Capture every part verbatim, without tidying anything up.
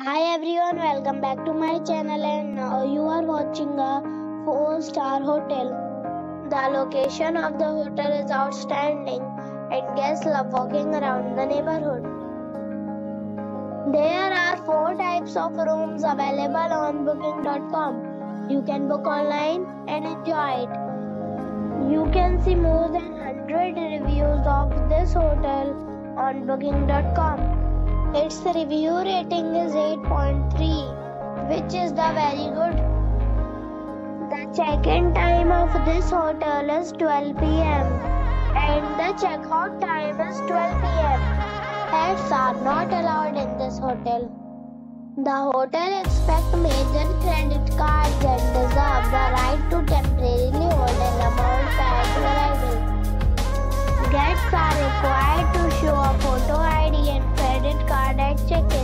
Hi everyone, welcome back to my channel, and now you are watching a four star hotel. The location of the hotel is outstanding and guests love walking around the neighborhood. There are four types of rooms available on booking dot com. You can book online and enjoy it. You can see more than one hundred reviews of this hotel on booking dot com. Its review rating is eight point three, which is the very good. The check-in time of this hotel is twelve p m and the check-out time is twelve p m Pets are not allowed in this hotel. The hotel expects major credit cards and reserves the right to temporarily hold an amount prior to arrival. Guests are required to show a photo I D and credit card at check-in.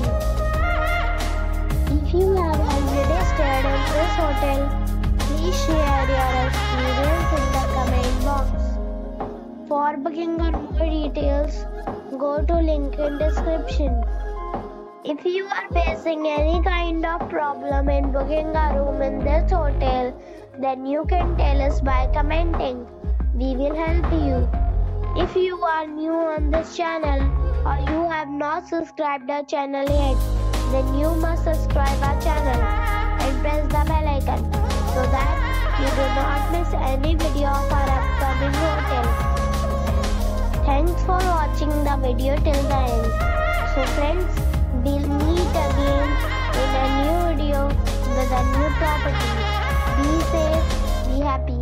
If you have already stayed in this hotel, please share your experience in the comment box. For booking or more details, go to link in description. If you are facing any kind of problem in booking a room in this hotel, then you can tell us by commenting. We will help you. If you are new on this channel or you have not subscribed our channel yet, then you must subscribe our channel and press the bell icon so that you do not miss any video of our upcoming hotel. Thanks for watching the video till the end. So friends, we'll meet again in a new video with a new property. Be safe, be happy.